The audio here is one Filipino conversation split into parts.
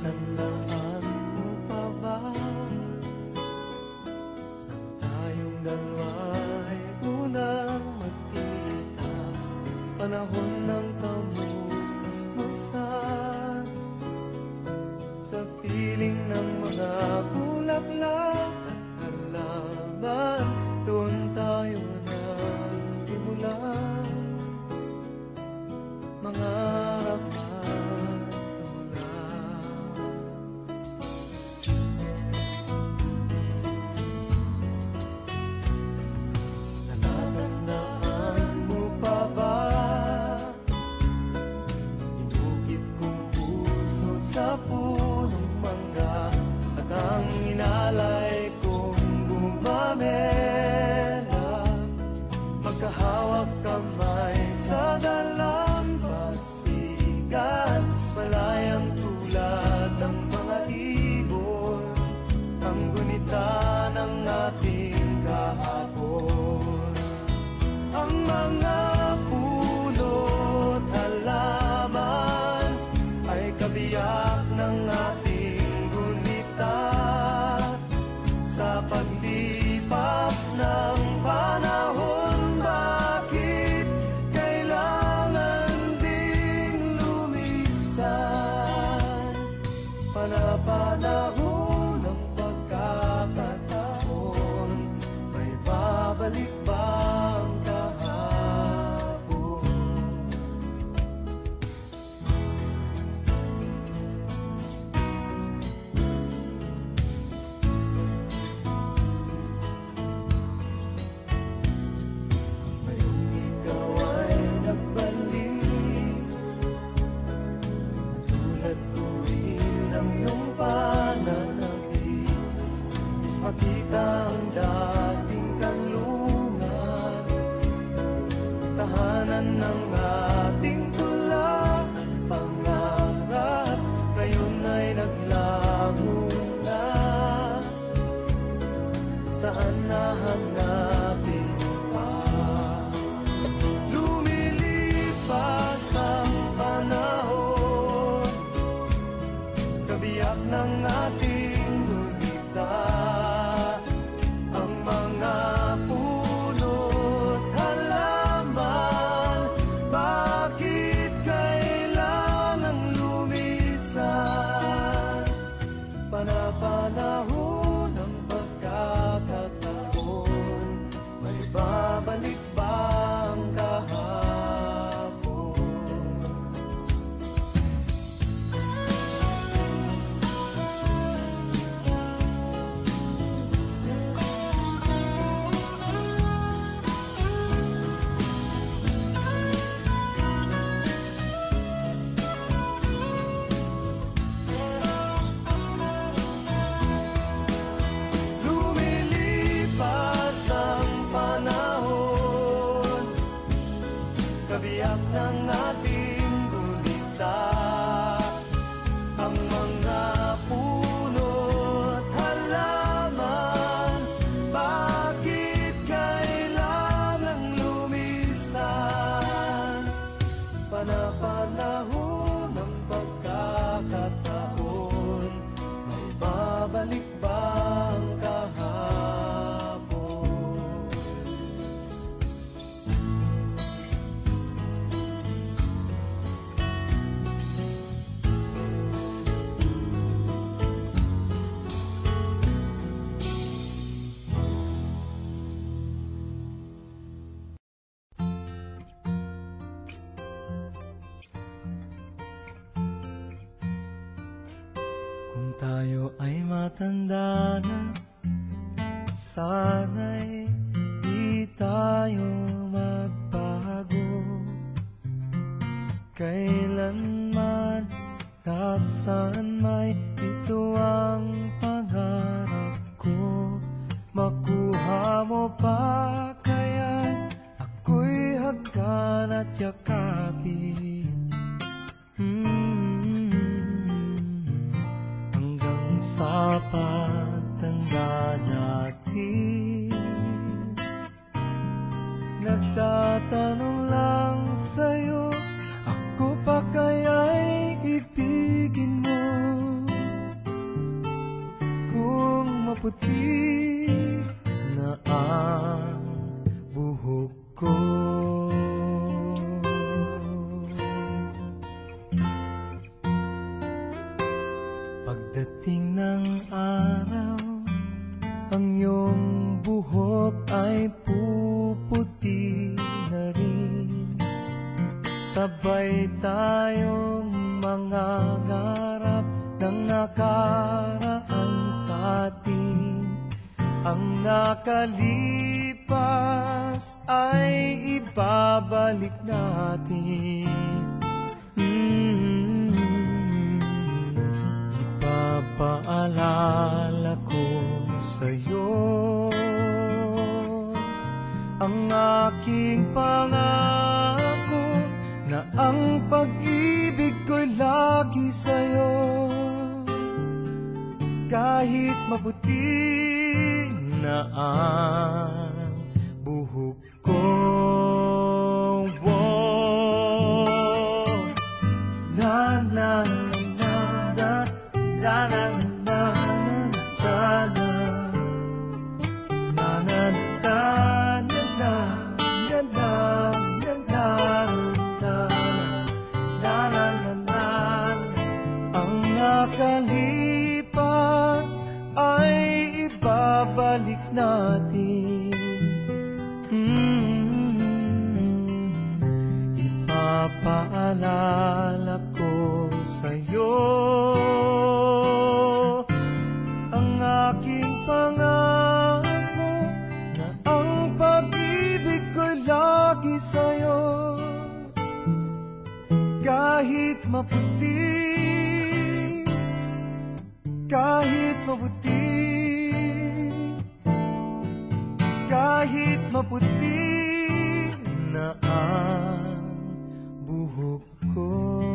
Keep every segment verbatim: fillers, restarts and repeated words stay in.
Natatandaan mo pa ba nang tayong dalawa'y unang magkita? Panahon ng kamusmusan sa piling ng mga bulaklak at halaman. Doon tayo nagsimula mangarap at tumulad. Natatandaan mo pa ba inukit kong puso sa punong mangga at ang inalay kong bumamela, magkahawak kamay sa dalampasigan, malayang tulad ng mga ibon, ang gunita ng ating kahapon. Ang mga puno't halaman ay kabiyak ng ating gunita. Sa paglipas ng panahon, bakit kailangan ding lumisan? Panapanahon ng pagkakataon, may babalik bang kahapon? Ngayong ikaw ay nagbalik, tulad ko rin ang iyong pananabik. Makita ang dating kanlungan, tahanan ng ating tula at pangarap, ngayon ay naglaho na. Saan nahanapin pa? Lumilipas ang panahon, kabiyak ng ating gunita. Ang mga puno't halaman, bakit kailangang lumisan? Panapanahon ng pagkakataon, may babalik bang kahapon? Lumilipas ang panahon, kabiyak ng ating gunita. Ang mga puno't halaman, bakit kailangang lumisan? Panapanahon ng pagkakataon, may babalik bang kahapon? Kung tayo ay matanda na, sana'y di tayo magbago. Kailanman, nasaan may ito ang pangarap ko. Makuha mo pa kaya ako'y hagkan at yakapin. Hmm. Hanggang sa pagtanda natin, nagtatanong lang sa'yo, ako pa kaya'y ibigin mo? maputi na ang buhok ko. Pagdating ng araw, ang iyong buhok ay puputi na rin. Sabay tayong mangangarap ng nakaraan sa atin. Ang nakalipas ay ibabalik natin. mm-hmm. Ipapaalala ko sa'yo ang aking pangako na ang pag-ibig ko'y lagi sa'yo. Kahit maputi na ang buhok ko. Wow. Na na na na na na na na na na na nakalipas ay ibabalik natin. mm-hmm. Ipapaalala ko sa'yo ang aking pangako na ang pag-ibig ko'y lagi sa'yo. Kahit maputi, kahit maputi, kahit maputi na ang buhok ko.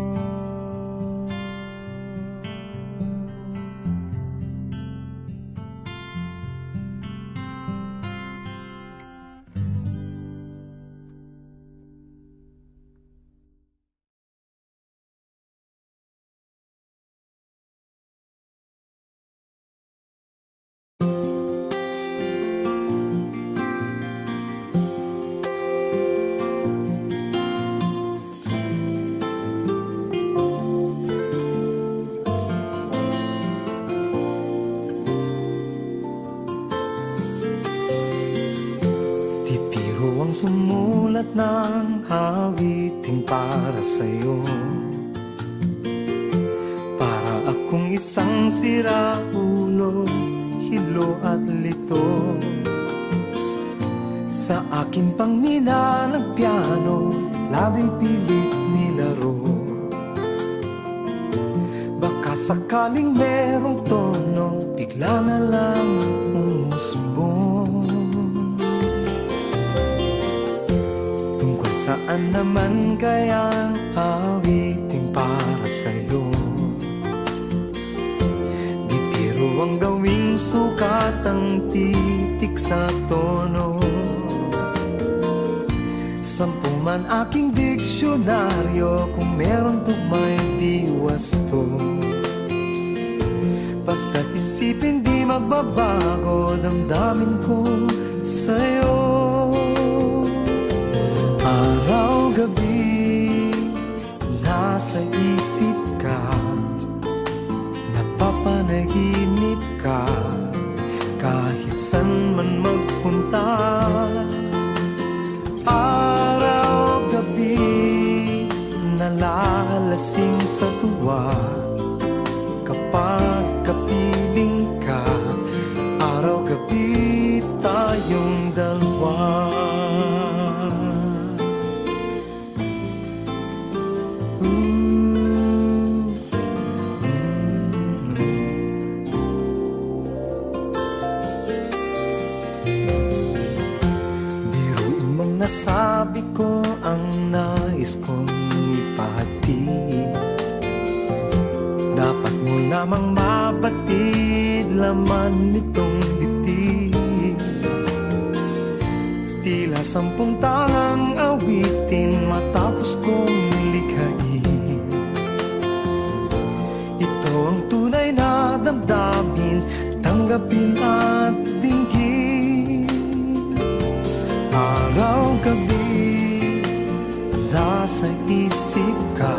Sumulat ng awiting para sa'yo, para akong isang siraulo, hilo at lito. Sa akin pang minanang piano, lagay pilit nilaro. Baka sakaling merong tono, bigla na lang umusbong. Saan naman kayang awiting para sa'yo? Bibiro ang gawing sukat ang titik sa tono. Sampu man aking diksyonaryo, kung meron tugmay di wasto. Basta't isipin di magbabago, damdamin ko sa'yo. Araw-gabi, nasa isip ka, napapanaginip ka, kahit san man magpunta. Araw-gabi, nalalasing sa tuwa, kapag kapiling ka. Araw-gabi, tayong dalawa. Nasabi ko ang nais kong ipahatid. Dapat mo lamang mabatid laman nitong bibig. Tila sampung tangang awitin matapos kong likhain. Ito ang tunay na damdamin, tanggapin ang nasa isip ka,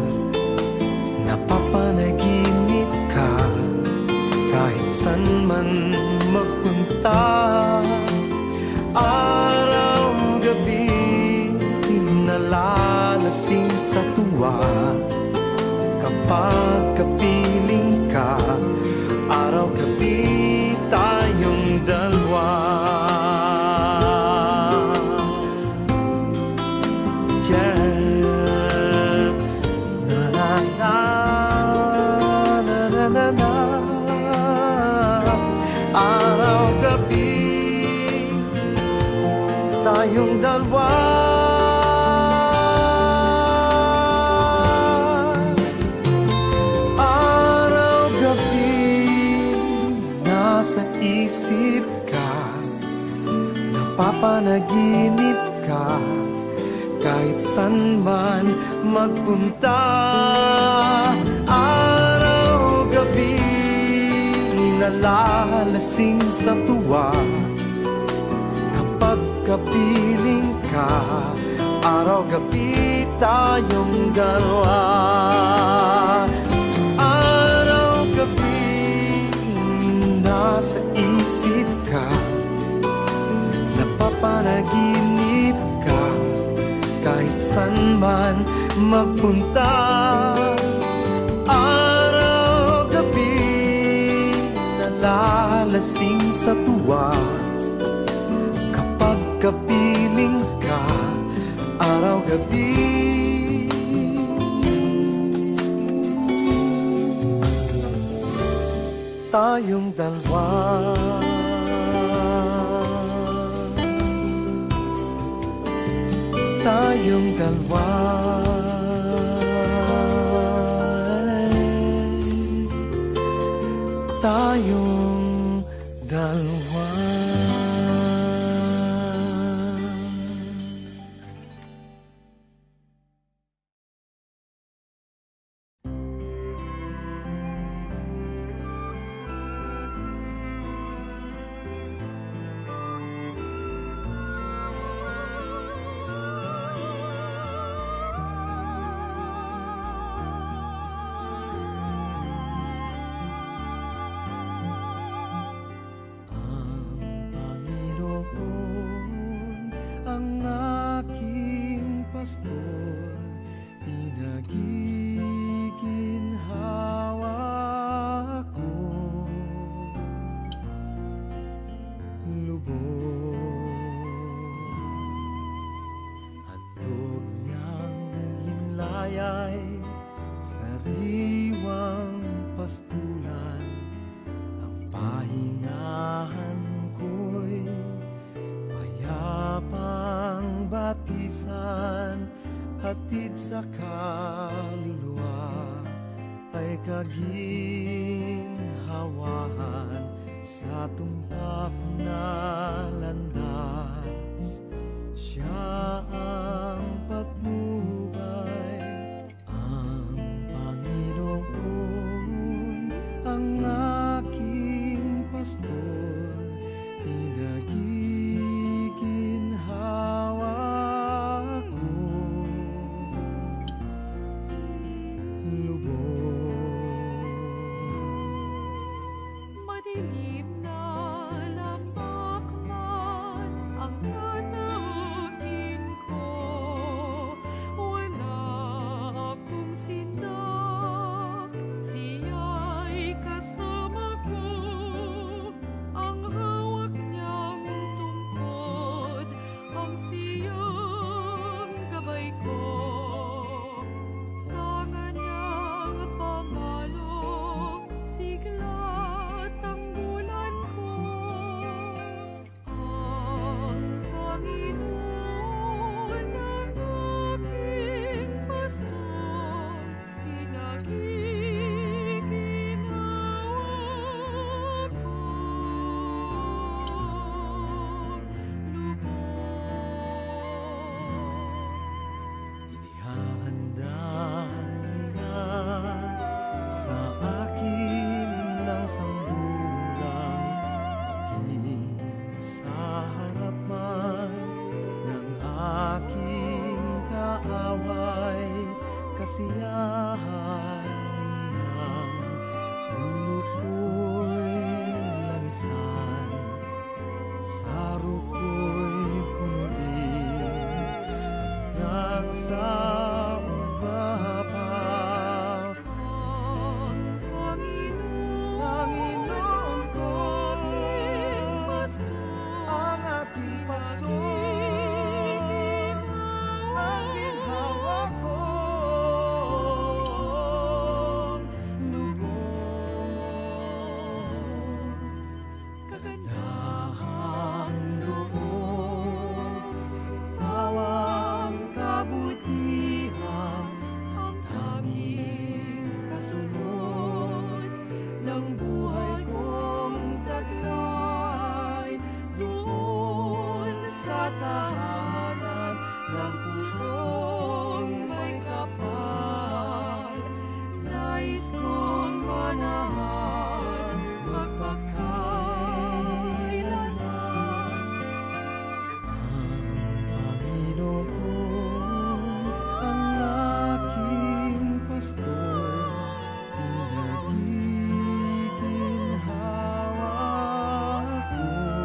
napapanaginip ka, kahit san man magpunta. Araw-gabi nalalasing sa tuwa, kapag kapiling ka, araw-gabi tayong dalawa. Yeah, na na na na na na na. Araw-gabi tayong dalawa. Nasa isip ka, napapanaginip ka, kahit san man magpunta. Araw-gabi nalalasing sa tuwa, kapag kapiling ka, araw-gabi tayong dalawa. Nasa isip ka, napapanaginip ka, kahit san man magpunta. Araw-gabi nalalasing sa tuwa, kapag kapiling ka, araw-gabi tayong dalawa. Tayong dalawa. Tayong dalawa. Pastor, pinagiginhawa ko, lubos handog niyang himlayay, sariwang pastulan, ang pahingahan ko'y payapang batisan, hatid sa kaluluwa ay kaginhawahan, sa tumpak na landas siya ang patnubay. Ang Panginoon ang aking pastor, pinagiginhawa ko, lubos madilim na lapak man ang tatakin ko, wala akong sinak, siya'y kasama ko, ang hawak niyang tungkod, ang siyang gabay ko, tangan niyang pamalo, sigla tanggulan ko. Ang Panginoon ang aking pastor, pinagiginhawa ko, lubos. Inihahanda niya sa akin ng sandulang, maging sa harapan ng aking kaawan. sa umaba. Ang Panginoon, Panginoon ko, aking pastor, ang aking pastor, ang ginhawa kong lubos. kagandahang loob, pawang kabutihan, ang tanging kasunod ng buhay kong taglay, doon sa tahanan ng pulong may kapal. Nais kong manahan magpakailanman. Ang Panginoon ang aking pastor, pinagiginhawa ko,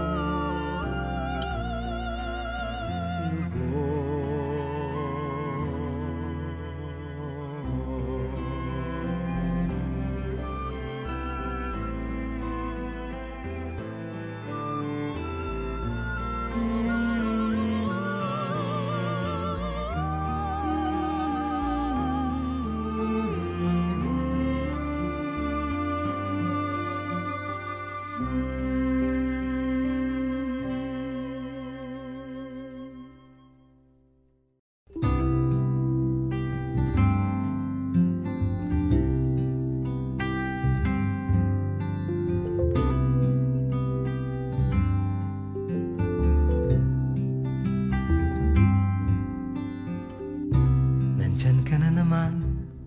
nandyan ka na naman,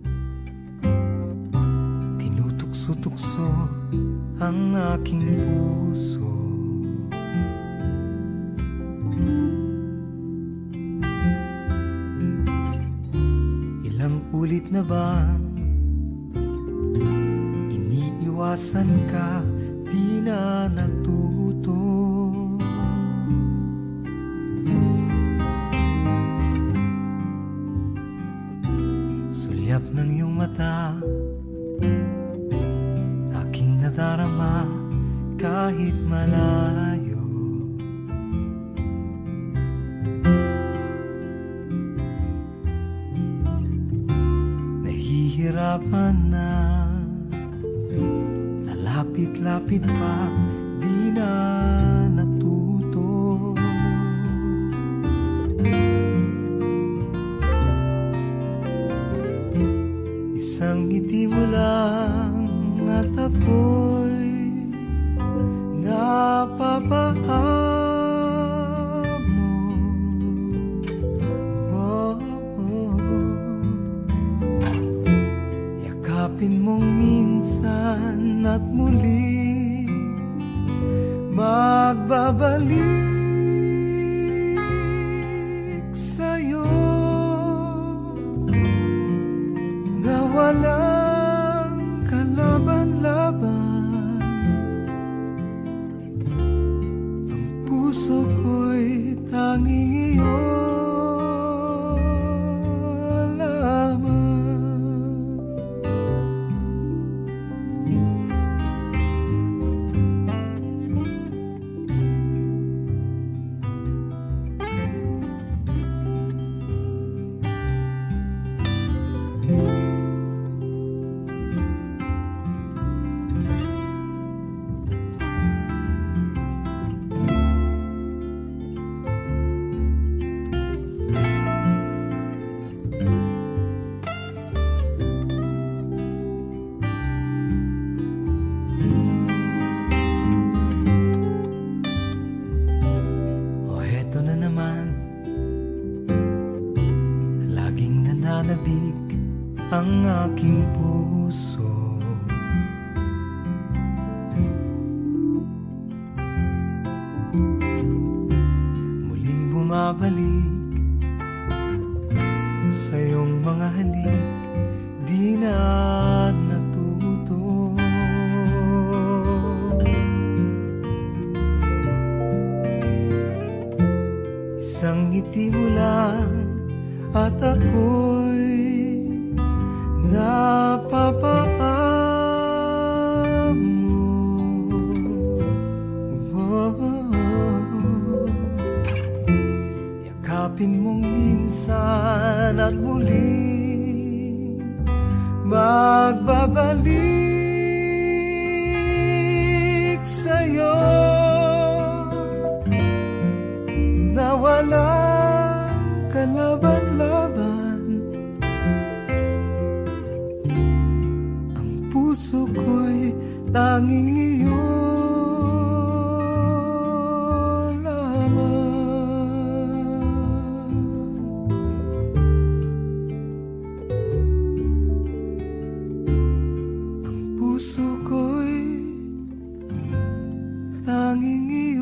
tinutukso-tukso ang aking puso. Ilang ulit na bang iniiwasan ka, di na natuto? Sulyap ng iyong mata, aking nadarama kahit malayo. Nahihirapan na, lalapit-lapit pa, di na natuto. Isang ngiti mo lang at ako'y napapaamo. Oh, oh. Yakapin mong minsan at muli magbabalik sa'yo, na walang kalaban-laban. Ang puso ko'y tanging iyo lamang. O heto na naman, laging nananabik ang aking puso. Muling bumabalik sa iyong mga halik, di na natuto. Isang ngiti mo lang at ako'y napapaam mo. Oh, yakapin mong minsan at muling magbabalik sa'yo na walang kalaban-laban. Ang puso ko'y tanging iyo lamang. Ang puso ko'y tanging iyo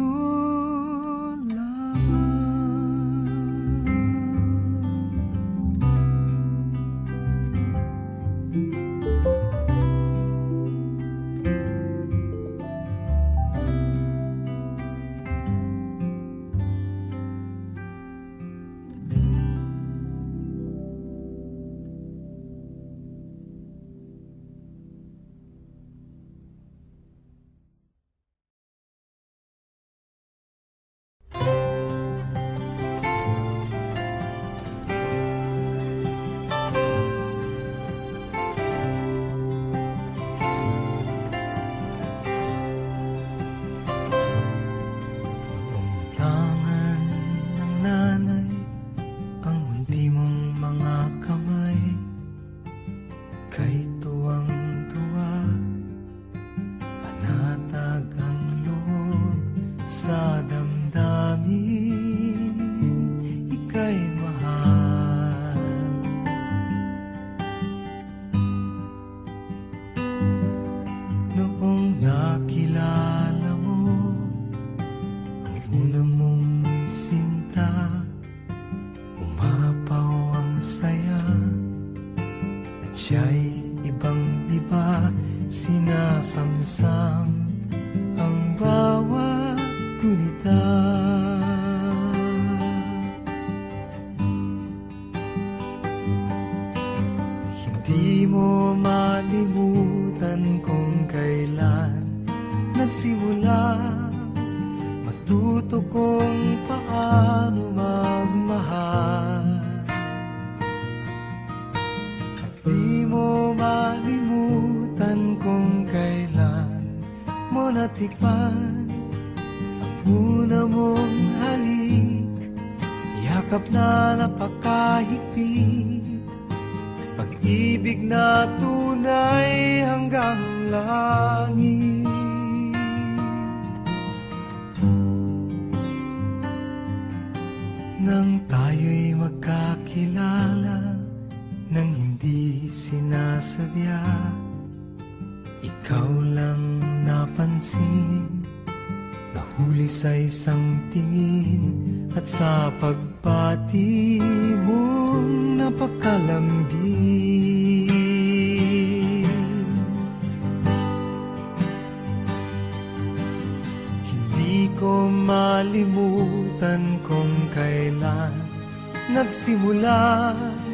nagsimula,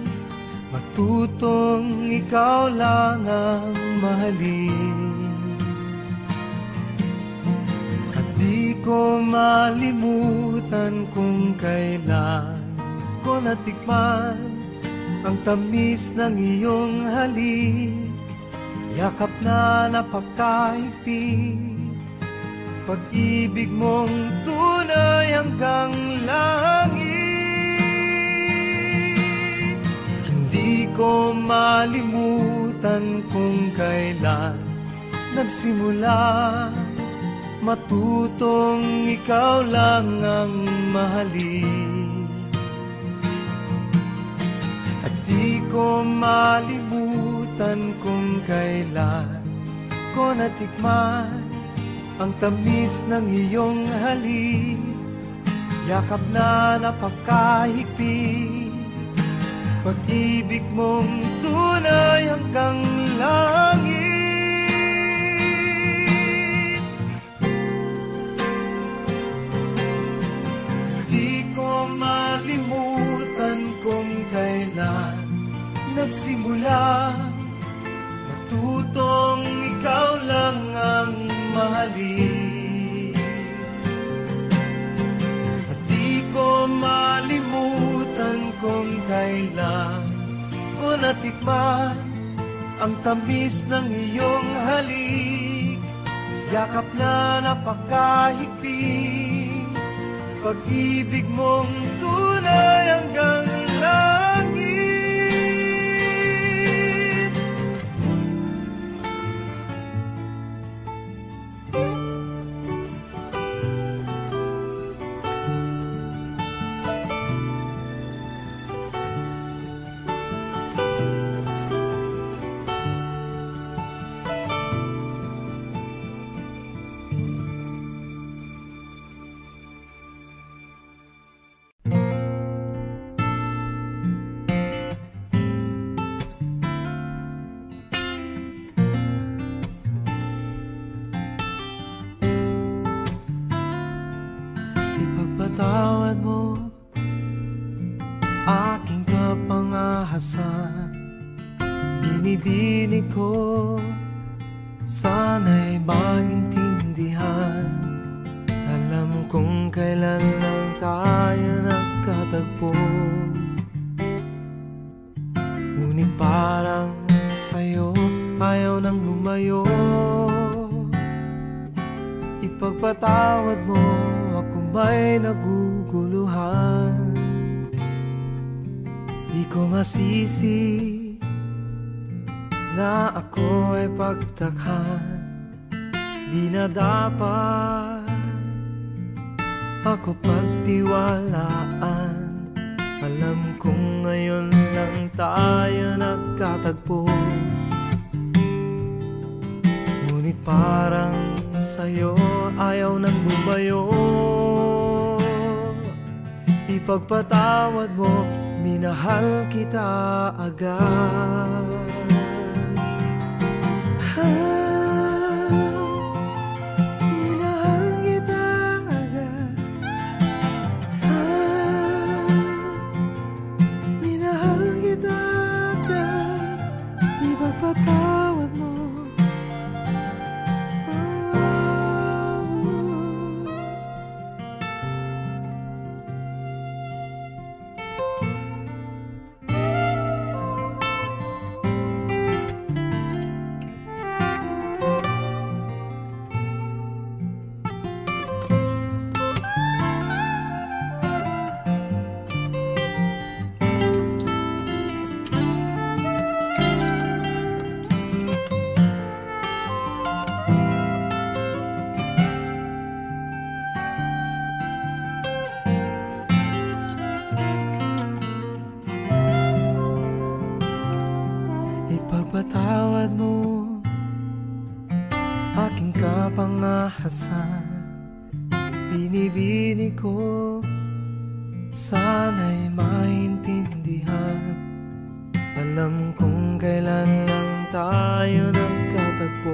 matutong ikaw lang ang mahalin. At di ko malimutan kung kailan ko natikman ang tamis ng iyong halik, yakap na napakahigpit, pag-ibig mong tunay hanggang langit. Di ko malimutan kung kailan nagsimula, matutong ikaw lang ang mahalin. At di ko malimutan kung kailan ko natikman ang tamis ng iyong halik, yakap na napakahigpit, pag-ibig mong tunay hanggang langit. Di ko malimutan kung kailan lang, matutong ikaw lang ang mahalin. At di ko malimutan kung kailan ko natikman ang tamis ng iyong halik, yakap na napakahigpit, pag-ibig mong tunay hanggang langit. Ipagpatawad mo aking kapangahasan, binibinig ko sana'y maintindihan. Alam kong kailan lang tayo nagkatagpo, ngunit parang sa'yo ayaw nang lumayo. Ipagpatawad mo kung may naguguluhan, di ko masisi na ako ay pagtakhan. Di na dapat ako pagtiwalaan. Alam kong ngayon lang tayo nagkatagpo, ngunit parang sa'yo ayaw nang lumayo. Ipagpatawad mo, minahal kita agad. Ah, minahal kita agad. Ah, minahal kita agad. Ipagpatawad mo. Ipagpatawad mo aking kapangahasan, binibinig ko sana'y maintindihan. Alam kong kailan lang tayo nagkatagpo,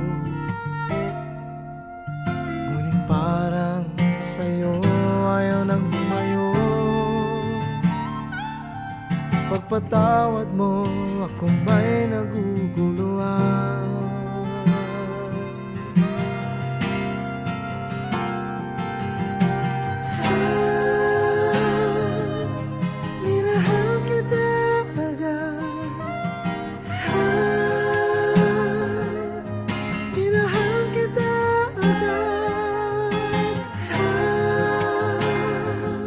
ngunit parang sa'yo ayaw nang lumayo. Pagpatawad mo akong may naguguluhan.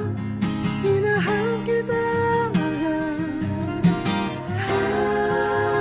Minahal kita agad.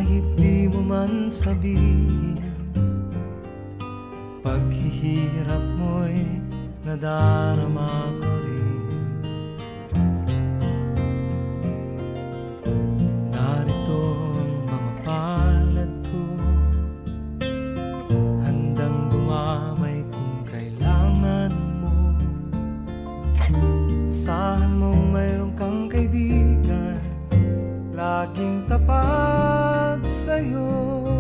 Kahit di mo man sabihin, paghihirap mo'y nadarama ko rin. Narito ang mga palad ko, handang dumamay kung kailangan mo. Asahan mong mayroon kang kaibigan, laging tapat sa'yo.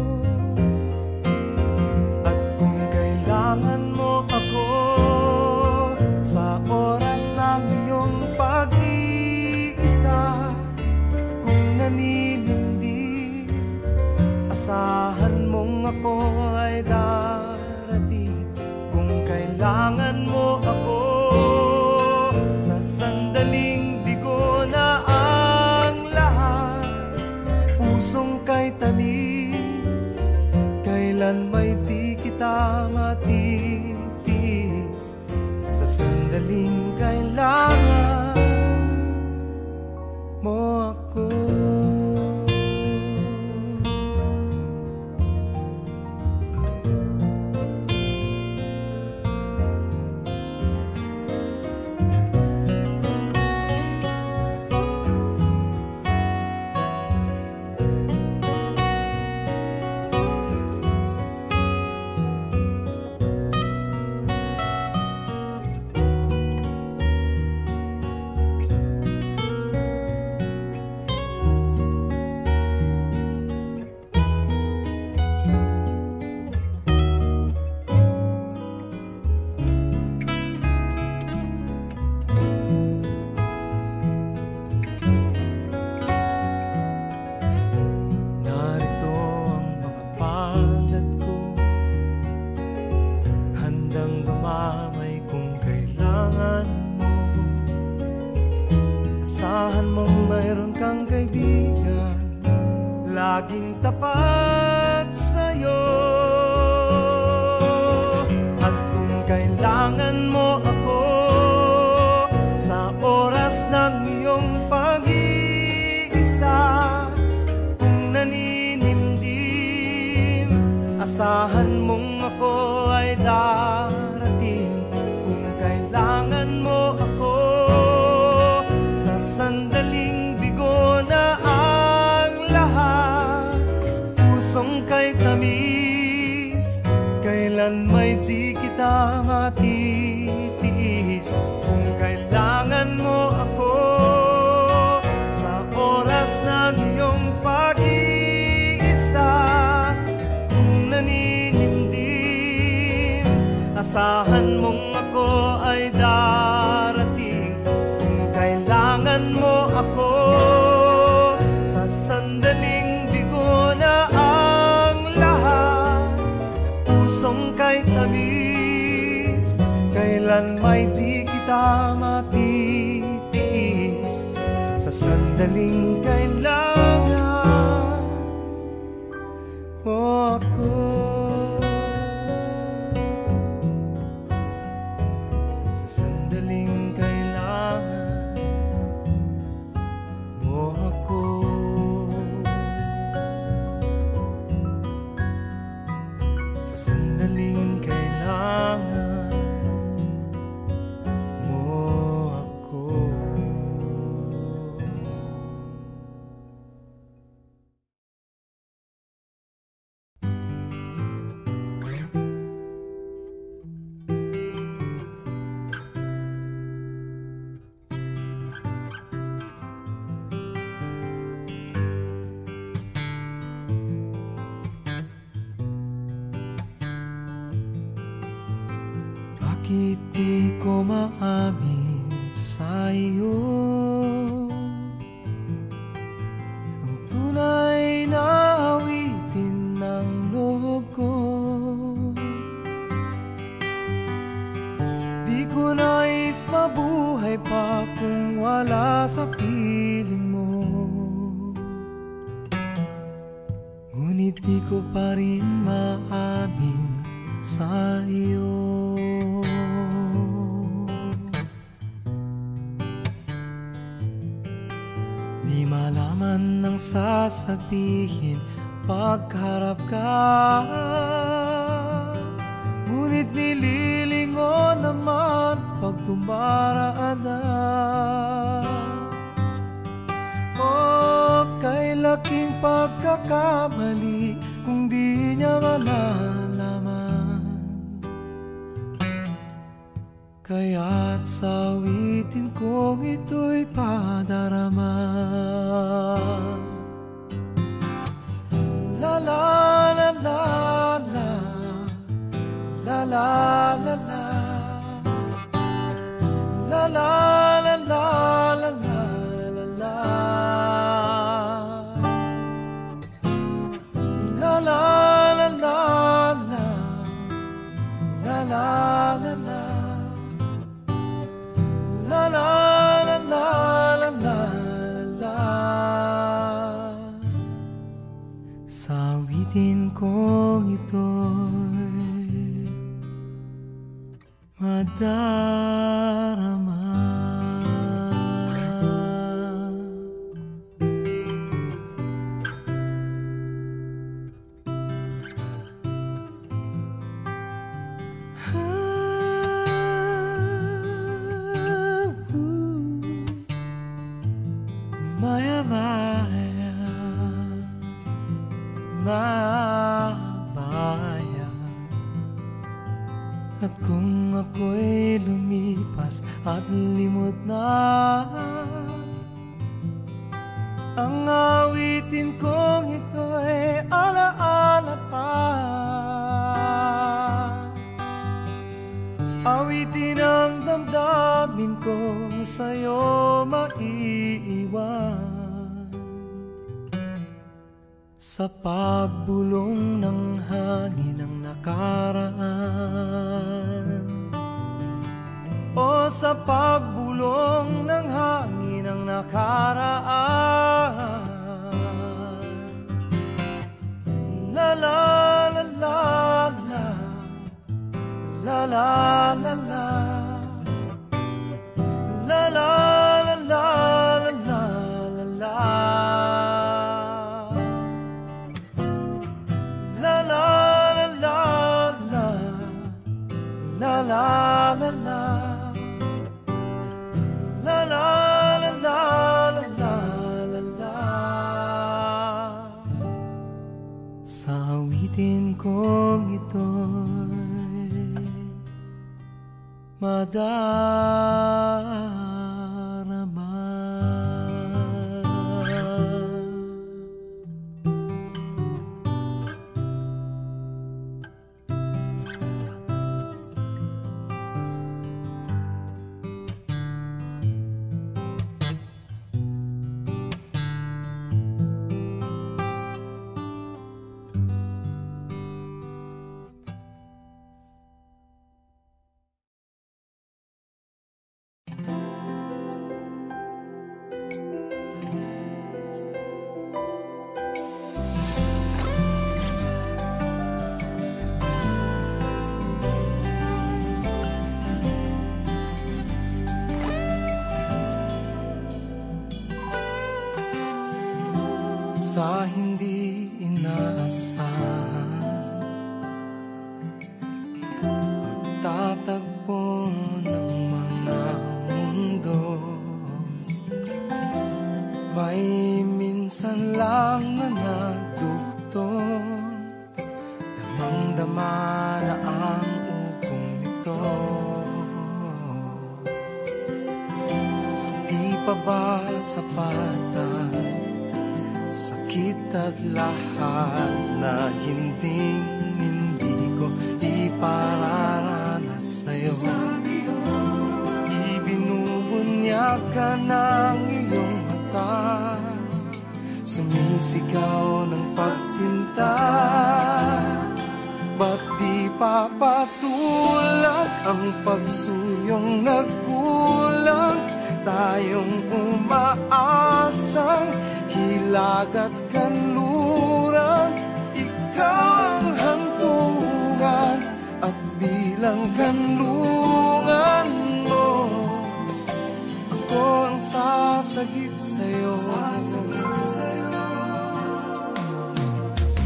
At kung kailangan mo ako sa oras ng iyong pag-iisa, kung naninindi, asahan mong ako ay darating. Kung kailangan mo ako sa sandaling bigo na ang lahat, pusong kay tamis, kailan may di kita matitiis. Sa sandaling kailangan mo ako. Laging tapat sa'yo. At kung kailangan mo ako sa oras ng iyong pag-iisa, kung naninimdim, asahan mong ako ay darating. Kung kailangan mo ako sa sandaling bigo na pusong kay tamis, kailan may di kita matitiis. Kung kailangan mo ako sa oras ng iyong pag-iisa, kung naninimdim, asahan mong ako ay darating. Kung kailangan mo ako sa sandaling bigo na ang lahat, pusong kay tamis, kailan may di kita matitiis. Sa sandaling kailangan mo ako. Sa sandaling kailangan mo ako. Sandaling kailangan mo ako. Bakit di ko maamin sa iyo ang tunay na awitin ng loob ko? Di ko nais mabuhay pa kung wala sa piling mo. Ngunit di ko pa rin maamin sa iyo. Di malaman ng sasabihin pagharap ka, ngunit nililingon naman pag dumaraan na. Oh, kay laking pagkakamali kung di niya malalaman. Kaya't sa awitin kong ito'y padarama. La la la la la, la la la la, la la la la la la la la, la la la la la, la la la la, la la la la la la. Sa awitin kong ito'y madarama. Maya, maya, maya. At kung ako'y lumipas at limot na, ang awitin kong ito'y alaala pa. Awitin ang damdamin ko sa'yo maiiwan. Sa pagbulong ng hangin ng nakaraan, o sa pagbulong ng hangin ng nakaraan. La la la la la, la la la la, la la la la la la la. La la la la la, la la la la, la la la la la la la. Sa awitin kong ito'y madarama. Sa hindi inaasahan, pagtatagpo ng mga mundo, may minsan lang na nagdugtong, damang-dama na ang ugong nito. Di pa ba sapatan sakit at lahat na hindi hindi ko ipararanas sa'yo? Ibinubunyag ka ng iyong mata, sumisigaw ng pagsinta. Ba't di papatulad ang pagsuyong nagkulang? Tayong umaasang hilag at kanluran, ikaw ang hantungan at bilang kanlungan mo, ako ang sasagip sa'yo.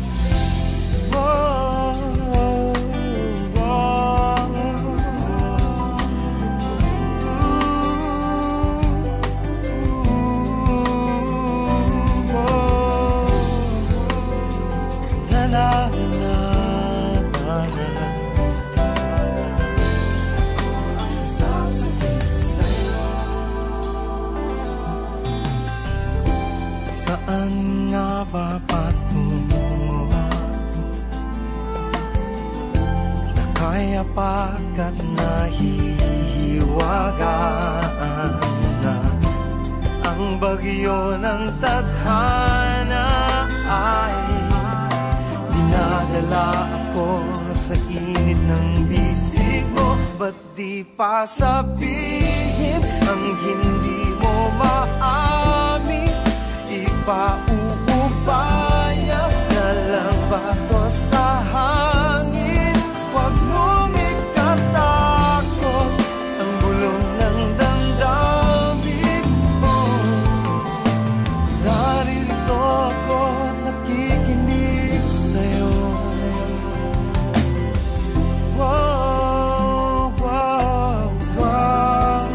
Sapagkat nahihiwagaan na ang bagyo ng tadhana ay dinadala ako sa init ng bisig mo. Ba't di pa sabihin ang hindi mo maamin? Ipauubaya na lang ba to sa hangin? Huwag mong ikatakot ang bulong ng damdamin mo. Naririto ako at nakikinig sa'yo. Wow, wow, wow.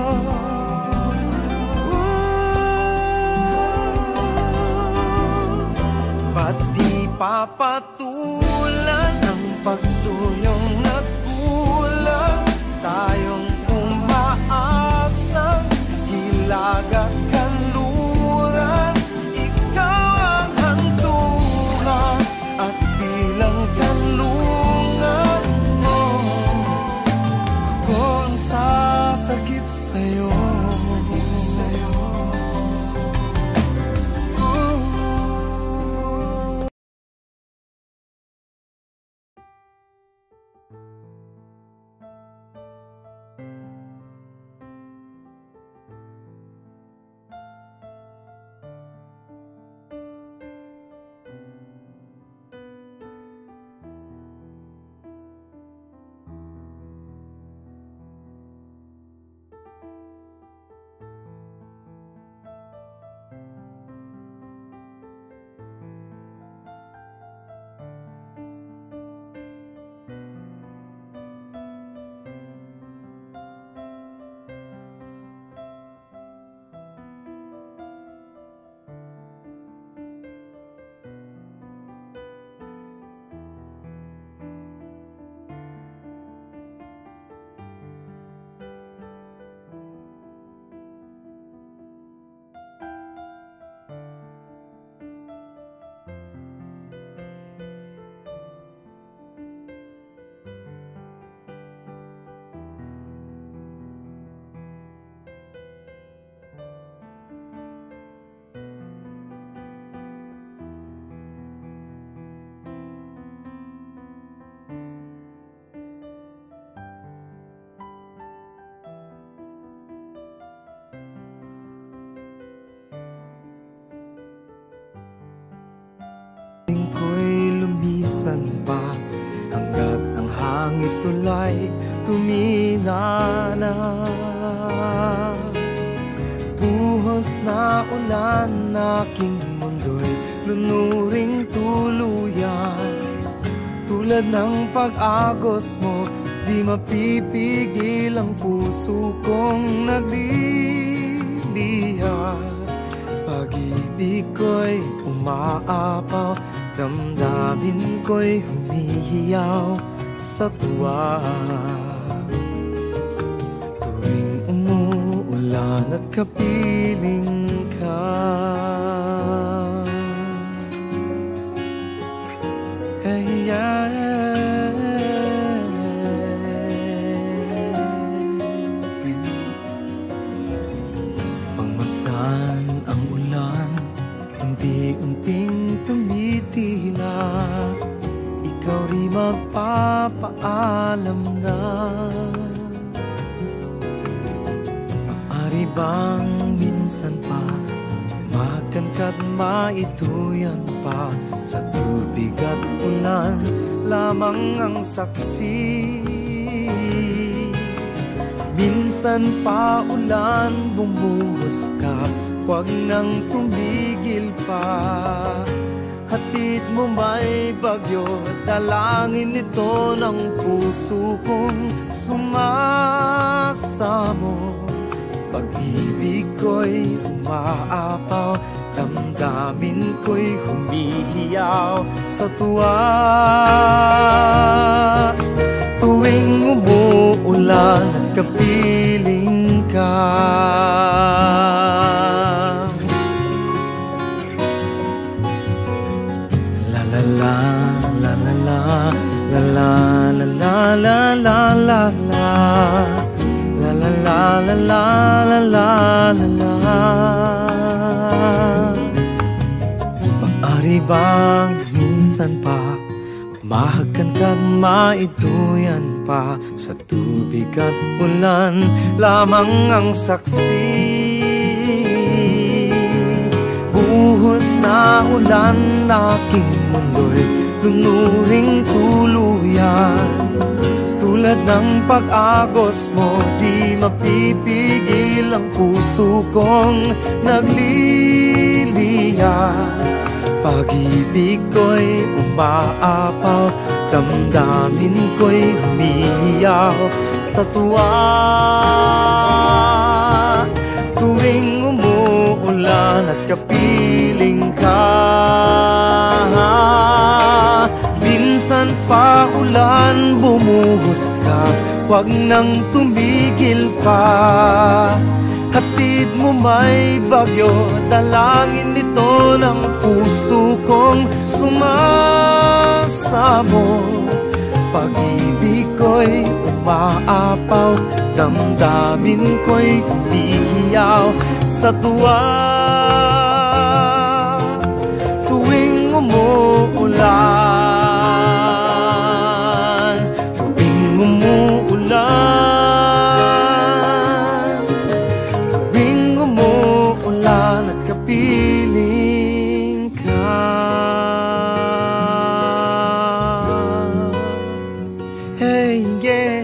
Ba't di papatulan ang pagsuyong nagkulang? Tayong umaasang hilag at kanluran. Ikaw ang hantungan at bilang kanlungan mo, ako ang sasagip sa'yo. Ko'y lumisan pa hanggat ang hangit tulay tumila na. Buhos na ulan, aking mundo'y lunuring tuluyan. Tulad ng pag-agos mo, di mapipigil ang puso kong nagliliyab. Pag-ibig ko'y umaapaw, damdamin ko'y humihiyaw sa tuwa. Tuwing umuulan at kapiling ka, ay ay, pangmasdan ang ulan, unti-unting tumitila. Ikaw rin magpapaalam na. Maaari bang minsan pa magkankat maituyan pa? Sa tubig at ulan lamang ang saksi. Minsan pa ulan bumuhos ka, huwag nang tumigil pa. Hatid mo may bagyo, dalangin ito ng puso kong sumasamo. Pag-ibig ko'y umaapaw, damdamin ko'y humihiyaw sa tuwa. Tuwing umuulan at kapiling ka, la la la la la la, La la la la la la la la. La la la la la la la la la. Maari bang minsan pa mahagkan ka't maiduyan pa, sa tubig at ulan lamang ang saksi. Buhos na ulan aking mundo'y lunuring tuluyan. Tulad ng pag-agos mo, di mapipigil ang puso kong nagliliya. Pag-ibig ko'y umaapaw, damdamin ko'y humihiyaw sa tuwa. Tuwing umuulan at kapiling ka, minsan pa ulan bumuhos ka, wag nang tumigil pa. Hatid mo may bagyo, dalangin nito ng puso kong sumasabog. Pag-ibig ko'y umaapaw, damdamin ko'y humihiyaw sa tuwa. Tuwing umuulan, tuwing umuulan, tuwing umuulan at kapiling ka. Hey, yeah.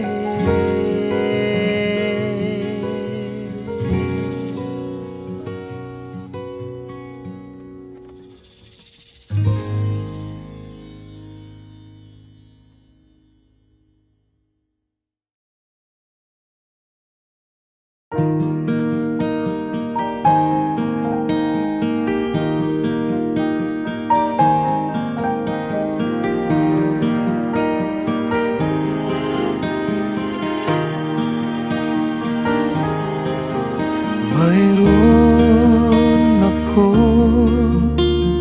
Mayroon akong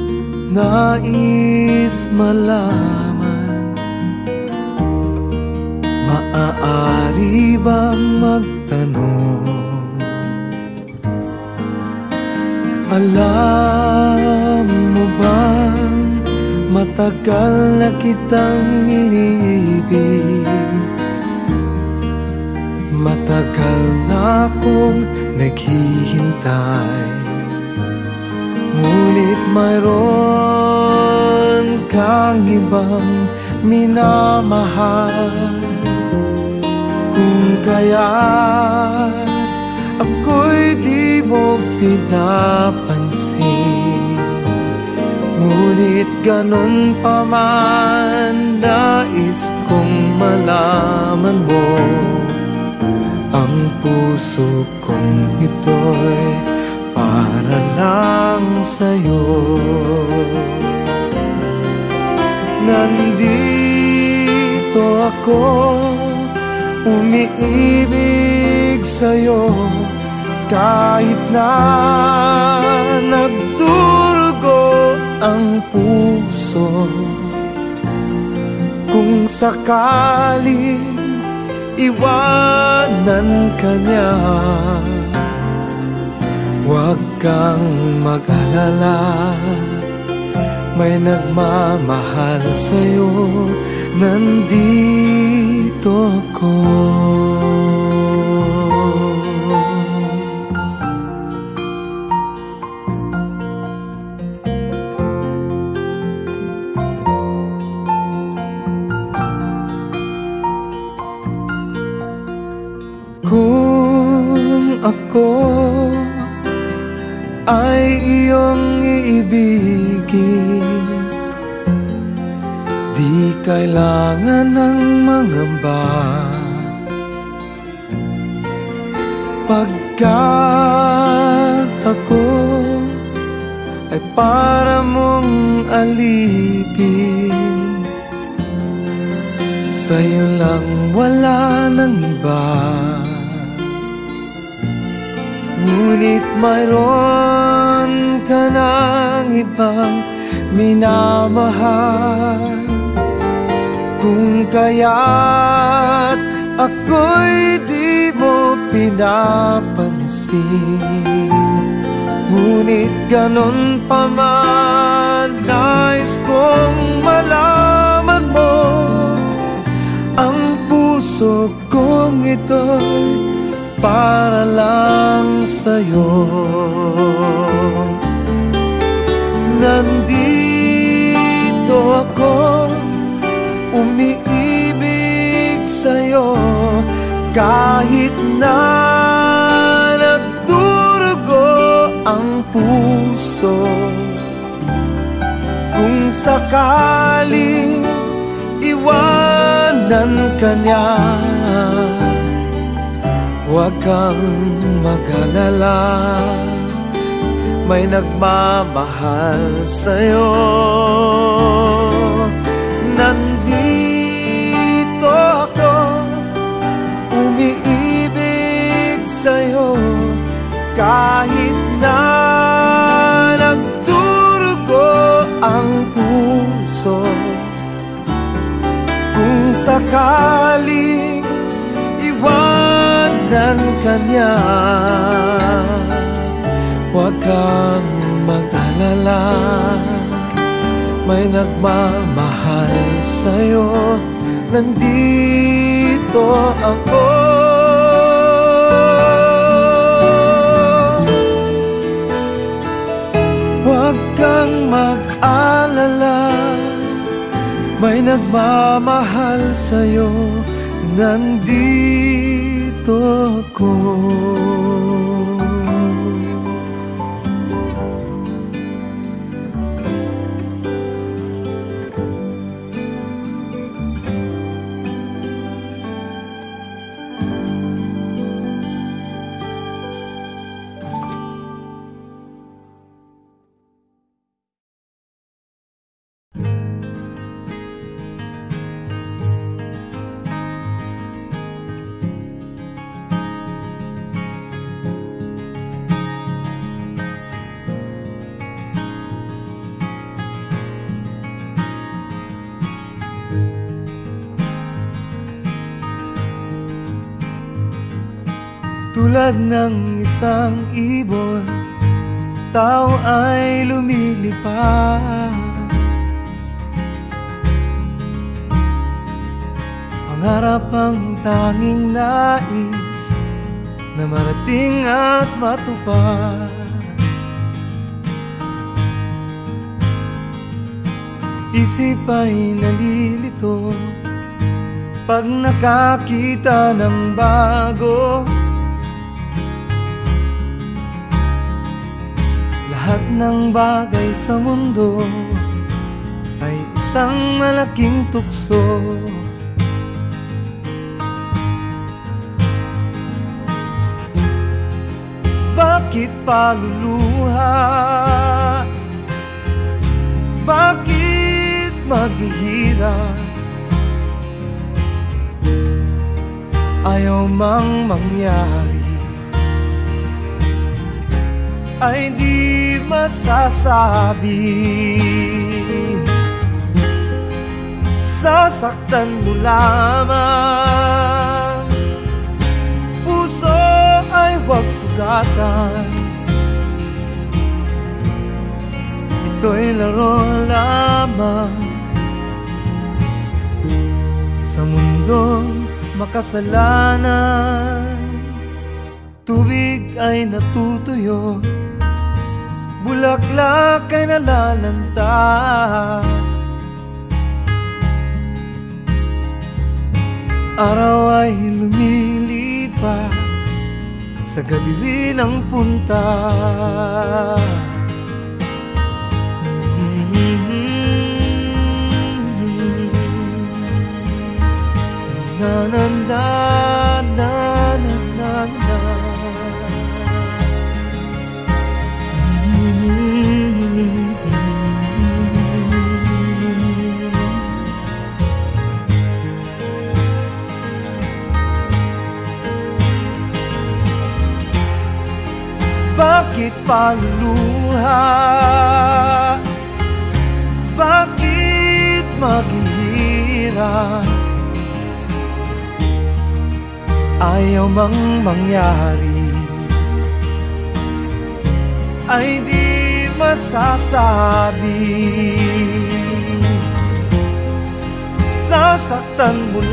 nais malaman, maaari bang magtanong? Alam mo bang matagal na kitang iniibig? Matagal na akong naghihintay, ngunit mayroon kang ibang minamahal. Kung kaya't ako'y di mo pinapansin, ngunit ganun pa man nais kong malaman mo. Ang puso kong ito'y para lang sa'yo. Nandito ako, umiibig sa'yo, kahit na nagdurugo ang puso. Kung sakaling iwanan ka niya, huwag kang mag-alala, may nagmamahal sa'yo, nandito ako. Kung ako ay iyong iibigin, di kailangan ng mangamba, pagkat ako ay para mong alipin. Sa'yo lang wala nang iba, ngunit mayroon ka ng ibang minamahal. Kung kaya't ako'y di mo pinapansin, ngunit ganon pa man, nais kong malaman mo, ang puso kong ito'y para lang sa'yo. Nandito ako, umiibig sa'yo, kahit na nagdurugo ang puso. Kung sakaling iwanan ka niya, huwag kang mag-alala, may nagmamahal sa'yo. Nandito ako, umiibig sa'yo, kahit na nagdurugo ang puso. Kung sakaling iwanan ka niya, huwag kang mag-alala, may nagmamahal sa'yo. Nandito ako. Huwag kang mag-alala, may nagmamahal sa'yo. Nandito ako. Tulad ng isang ibon, tao ay lumilipad. Pangarap ang tanging nais na marating at matupad. Isip ay nalilito pag nakakita ng bago. Lahat ng bagay sa mundo ay isang malaking tukso. Bakit paluluha? Bakit maghihirap? Ayaw mang mangyari ay di masasabi. Sasaktan mo lamang, puso ay huwag sugatan. Ito'y laro lamang sa mundong makasalanan. Tubig ay natutuyo, bulaklak ay nalalanta. Araw ay lumilipas, sa gabi rin ang punta. Na na na na na na na. Bakit paluluha? Bakit maghihirap? ka, ayaw mang mangyari, ay di masasabi. Sasaktan mo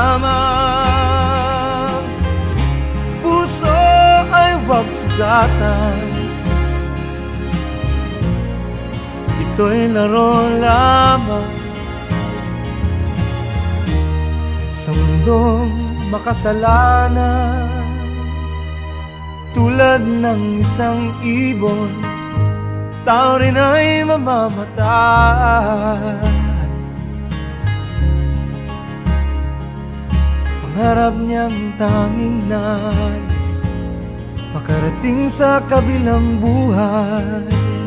lamang, puso ay huwag sugatan. Ito'y laro lamang sa mundong makasalanan. Tulad ng isang ibon, tao rin ay mamamatay. Pangarap niyang tanging nais makarating sa kabilang buhay.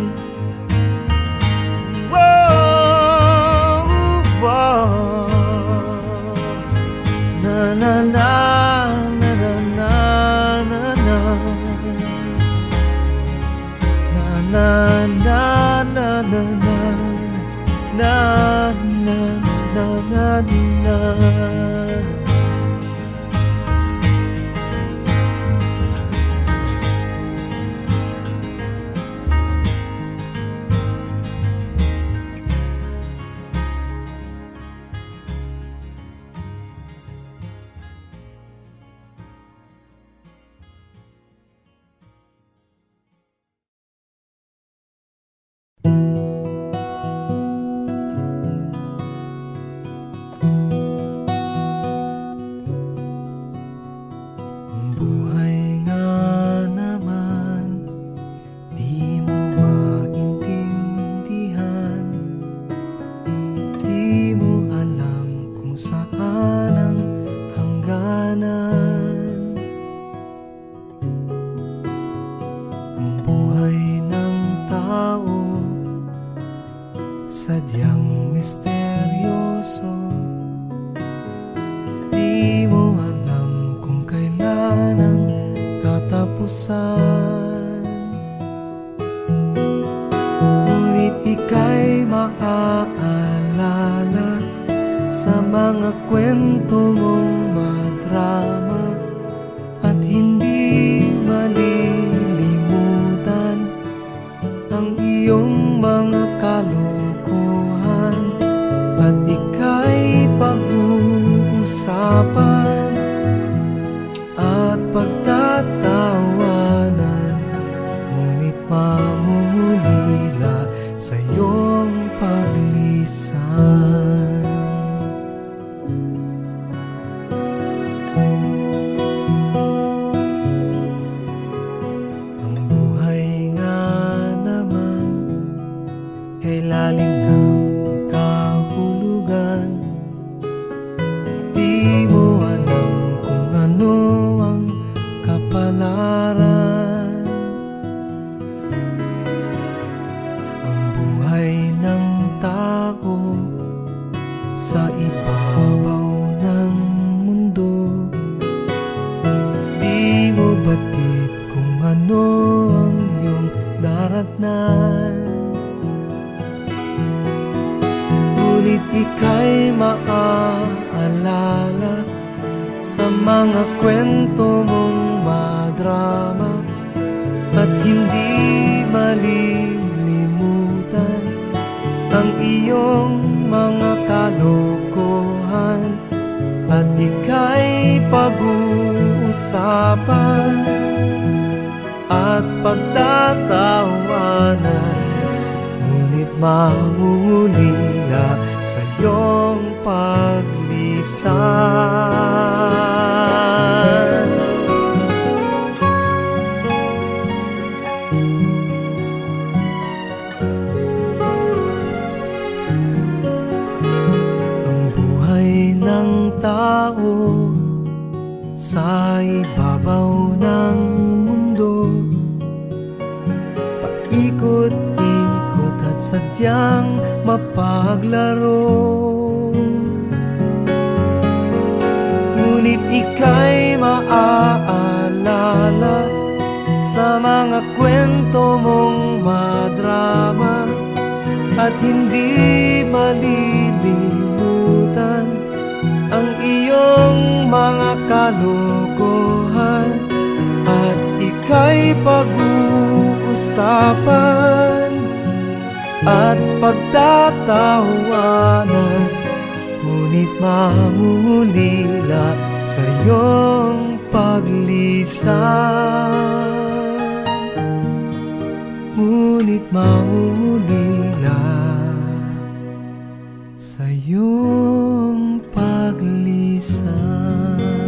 Wow, wow. Na na na na na na na na na na na na na na na na na. Sadyang misteryoso, di mo alam kung kailan ang katapusan. Ngunit ika'y maaalala sa mga kwento mong madrama, at hindi malilimutan ang iyong mga kalokohan. At ika'y pag-uusapan at pagtatawanan, ngunit mamumulila sa iyong paglisan. Ang buhay nga naman kay lalim ng di mo alam kung ano ang kapalaran. Ang buhay ng tao sa ibabaw ng mundo, di mo batid kung ano ang iyong daratnan. Ngunit ika'y maaalala sa mga kwento mong madrama, at hindi malilimutan ang iyong mga kalokohan. At ika'y pag-uusapan at pagtatawanan, ngunit mangungulila sa iyong paglisan. Ang buhay ng tao sa ibabaw ng mundo, paikot-ikot at sadyang mapaglaro. Ngunit ika'y maaalala sa mga kwento mong madrama, at hindi malilimutan usapan at pagtatawanan, ngunit mangungulila sa iyong paglisan. Ngunit mangungulila sa iyong paglisan.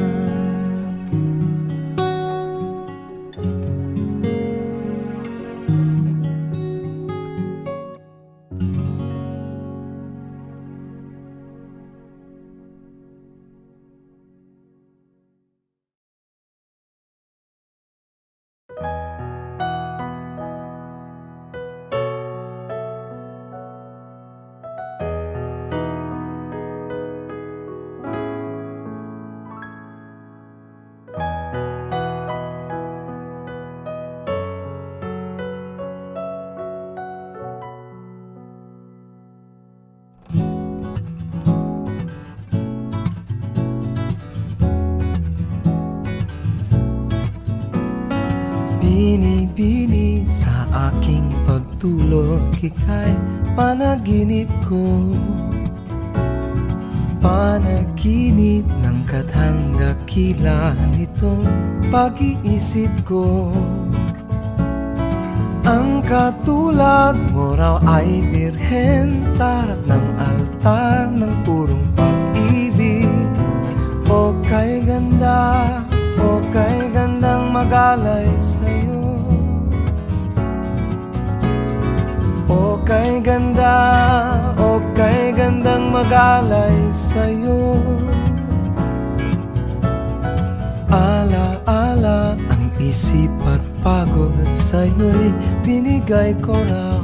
Bini-bini sa aking pagtulog, ika'y panaginip ko. Panaginip ng kathang dakila nitong pag-iisip ko. Ang katulad mo raw ay birhen sa harap ng altar ng purong pag-ibig. O kay ganda, o kay gandang magalay sa'yo. O kay ganda, o kay gandang magalay sa'yo. Ala-ala ang isip at pagod sa'yo'y binigay ko raw.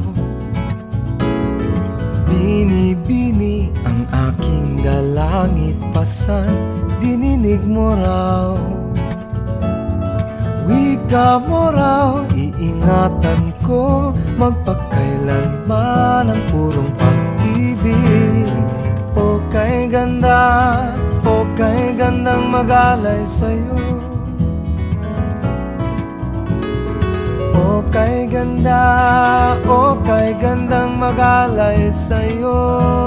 Bini-bini ang aking dalangit, pasan dininig mo raw. Wika mo raw, iingatan ko, magpakailanman ang purong pag-ibig. O kay ganda, o kay gandang magalay sa'yo. O kay ganda, o kay gandang magalay sa'yo.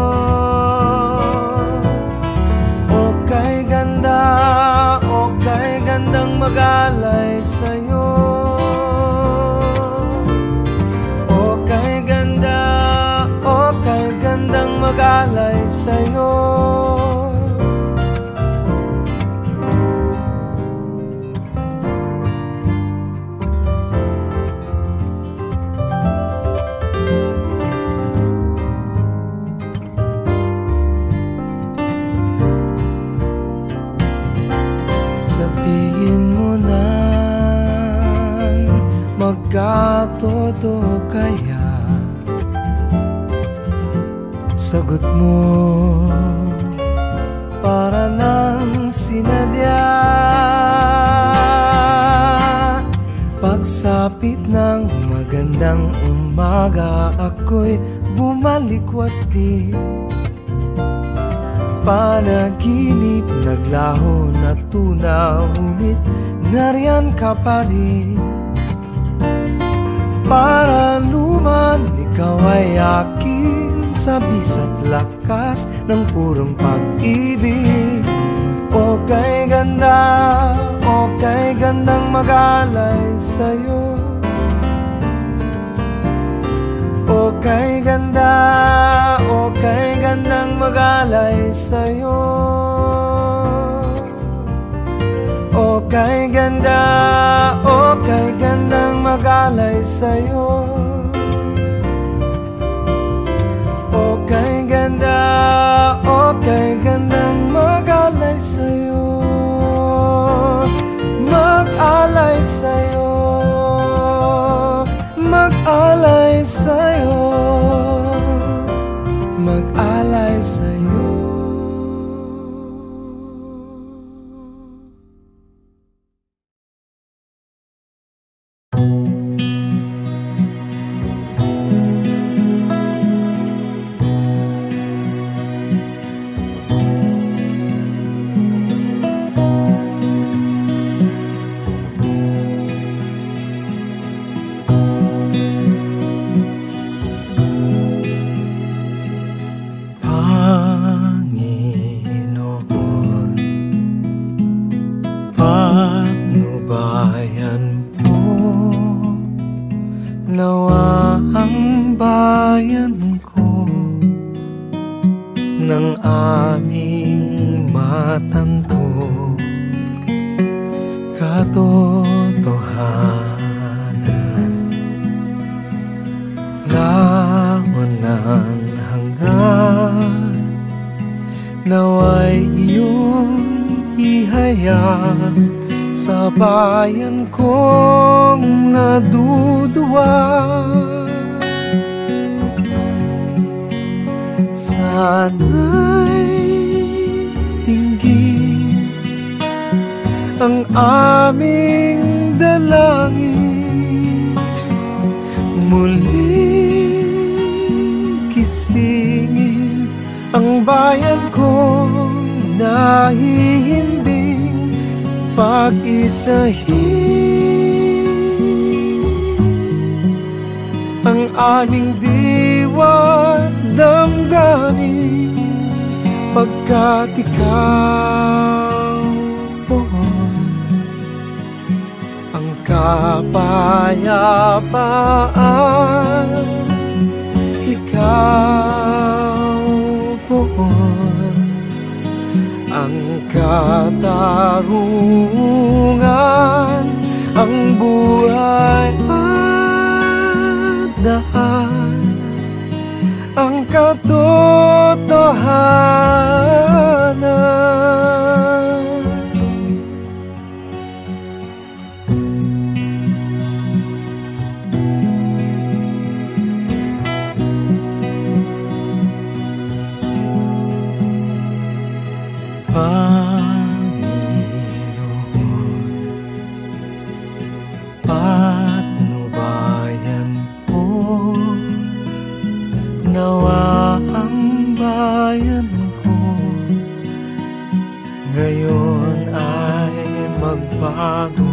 O kay ganda, o kay gandang magalay sa'yo. O kay ganda, o kay gandang magalay sa'yo. Sabihin mo nang magkatodo kaya. Sagot mo para nang sinadya. Pagsapit ng magandang umaga, ako'y bumalik wasti. Panaginip, naglaho na tunaw, ngunit nariyan ka pa rin. Para luman, ikaw ay akin, sa bisa't lakas ng purong pag-ibig. O kay ganda, o kay gandang magalay sa'yo. O kay ganda, o kay gandang magalay sa'yo. O kay ganda, o kay gandang magalay sa'yo. O kay ganda, o kay gandang magalay sa'yo. Mag-alay sa'yo, mag-alay sa'yo, mag-alay sa'yo. ng aming matanto katotohanan. Laon ng hanggan, naway iyong ihayag sa bayan kong naduduwa. Sana'y tingin ang aming dalangin, muling kisingin ang bayan kong nahihimbing, pag-isahin ang aming diwa damdamin, pagkat ikaw po ang kapayapaan. Ikaw po ang katarungan, ang buhay at daan, ang katotohanan. Panginoon, patnubayan po, nawa ang bayan ko ngayon ay magbago,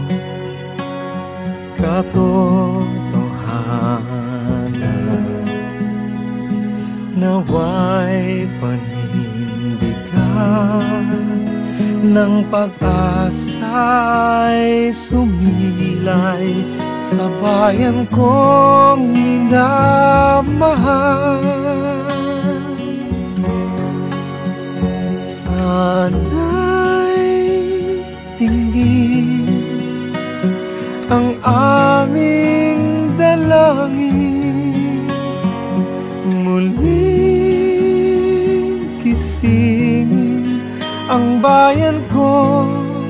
katotohanan, naway panindigan ng pag-asa'y sumilay sa bayan kong minamahal. Sana'y tingin ang aming dalangin, muling kisingin ang bayan kong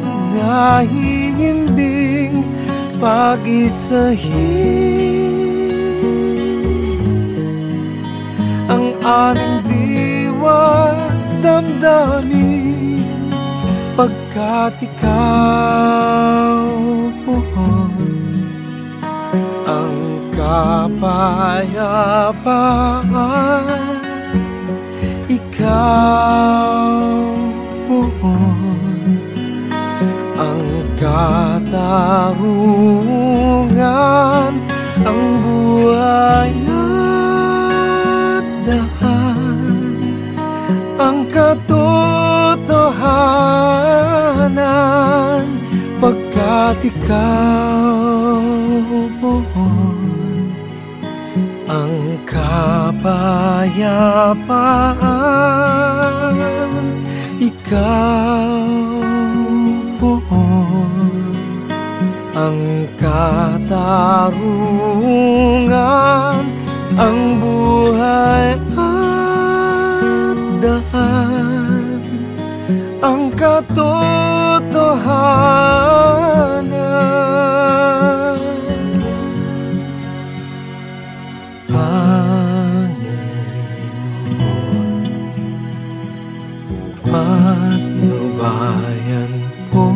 nahihimbing, pag-isahin ang aming diwa damdamin, pagkat ikaw po ang kapayapaan. Ikaw po ang katarungan, ang buhay at daan, ang katotohanan, pagkat ikaw po ang kapayapaan. Ikaw po ang katarungan, ang buhay at daan, ang katotohanan. Panginoon, patnubayan po,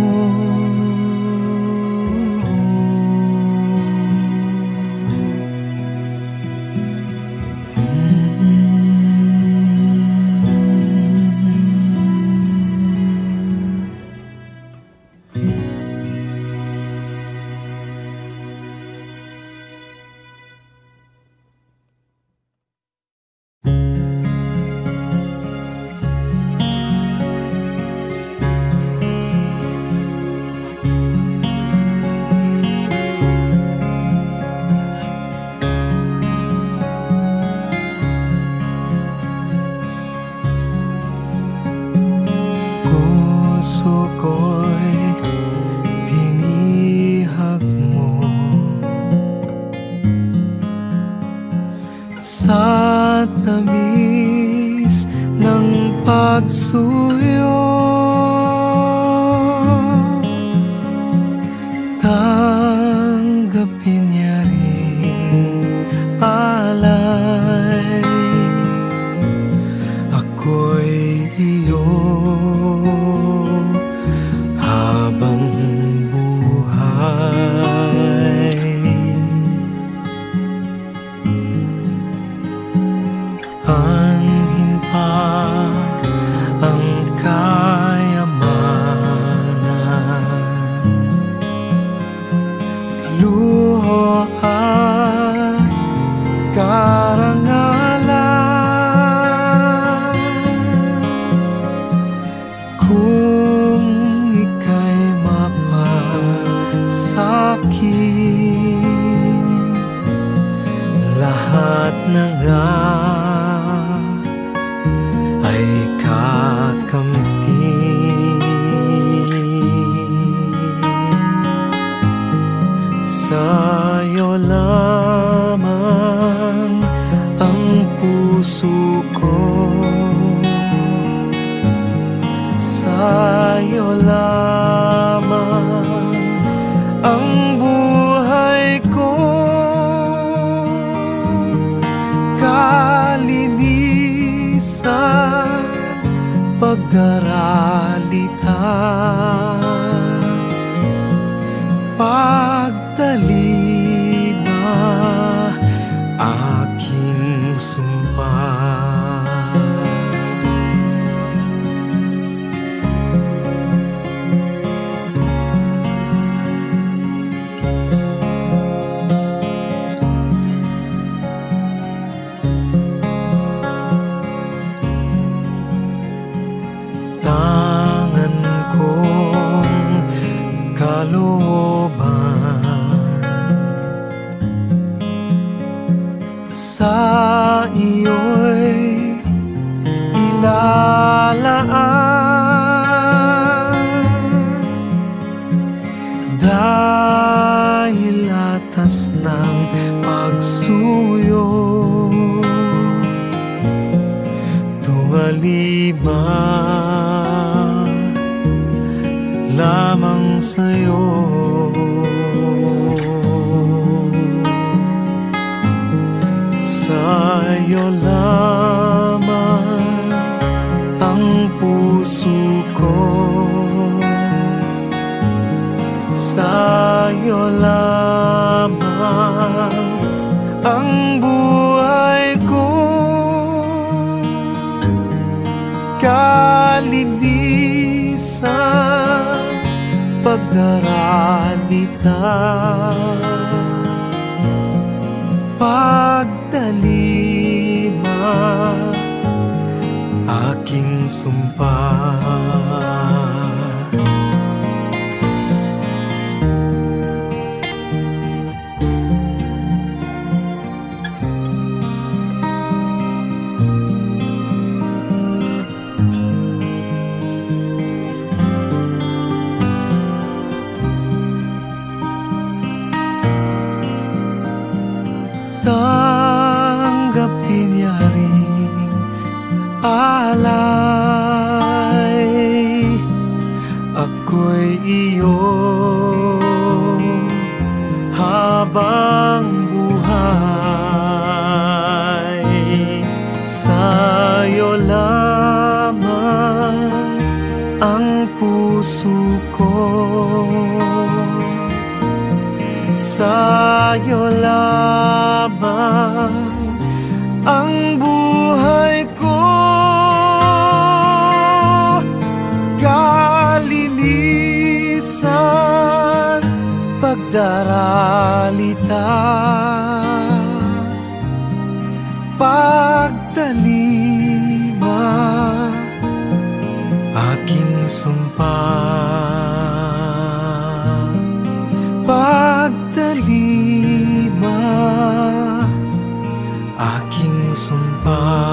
pagsuyo, tanggapin niya ring alay. Ako'y iyo habang buhay. Anhin pa ang kayamanan, luho at karangalan, kung ika'y mapasakin. Lahat ng ay kakamti. Sa'yo lamang ang puso ko, sa'yo lamang ang buhay ko. Kalinisan, pag-aralita, pagtalima, aking sumpa. Tangan kong kalooban sa iyo'y ilalaan, dahil atas ng pagsuyo, tungalima lamang sa'yo. Sa'yo lamang ang puso ko, sa'yo lamang ang buhay ko. Kalinisan, pag-aralita, pagtalima, aking sumpa. Tanggapin niya ring alay. Ako'y iyo habang buhay. Sa'yo lamang ang puso ko, sa'yo lamang ang buhay ko. Kalinisan, pagdaralita, pagtalima, aking sumpa. Pagtalima, aking sumpa.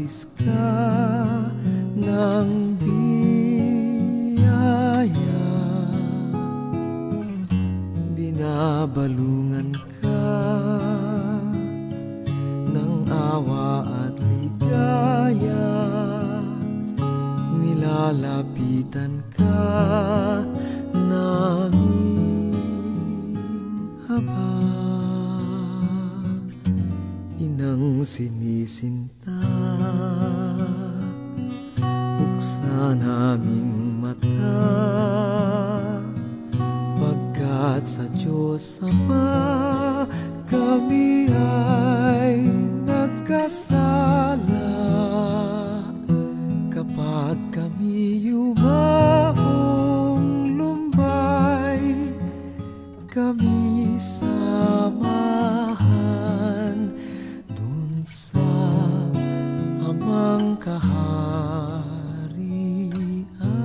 batis ka ng biyaya, binabalungan ka ng awa at ligaya, nilalapitan ka naming Aba, inang sinisinta, buksan aming mata, pagkat sa Diyos Ama kami ay nagkasala. Kapag kami yumahong lumbay, kami samahan dun sa Amang kaharian.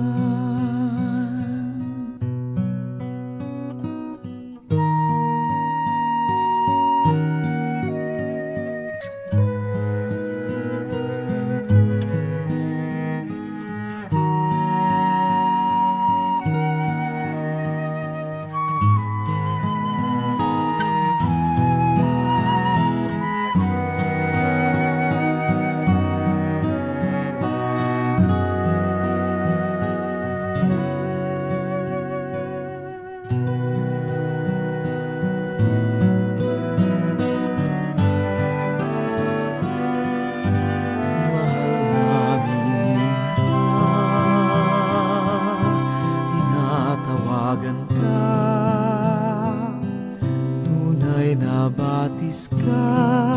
Nabatis ka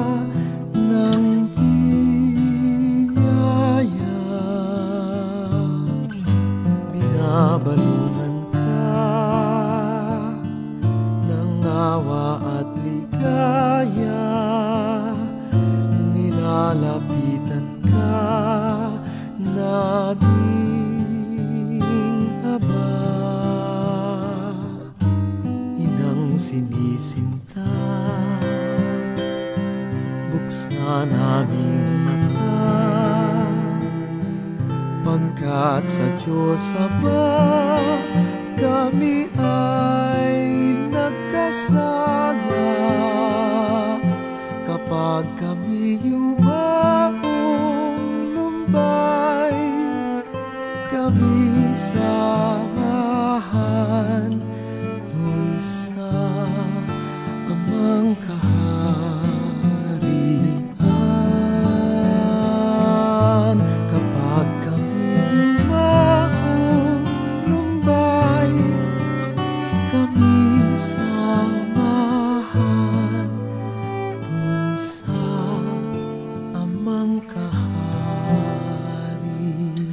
ng biyaya, binabalungan ka ng awa at ligaya, nilalapitan ka naming Aba, inang sinisinta, buksan aming mata, pagkat sa Diyos Ama kami ay nagkasala. Kapag kami yumahong lumbay, kami samahan dun sa Amang kaharian. Kapag kami yumahong lumbay, kami samahan dun sa Amang kaharian.